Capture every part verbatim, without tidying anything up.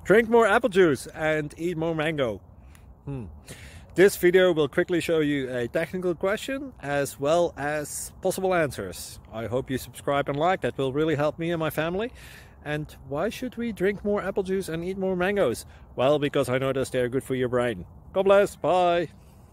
Drink more apple juice and eat more mango. Hmm. This video will quickly show you a technical question as well as possible answers. I hope you subscribe and like, that will really help me and my family. And why should we drink more apple juice and eat more mangoes? Well, because I noticed they're good for your brain. God bless, bye!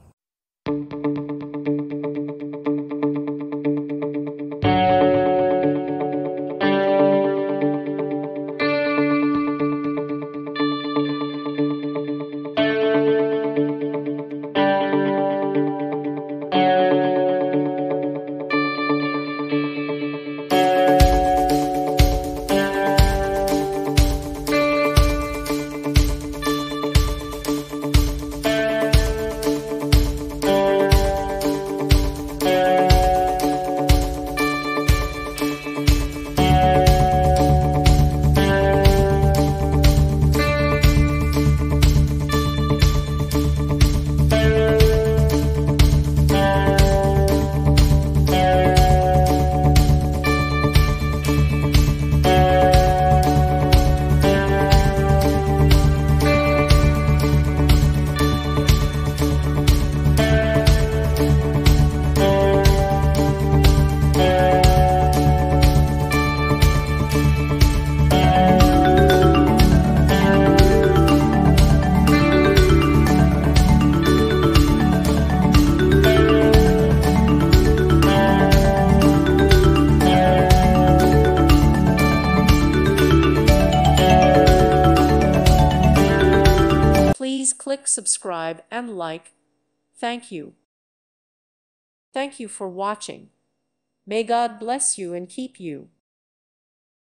Please click subscribe and like. Thank you. Thank you for watching. May God bless you and keep you.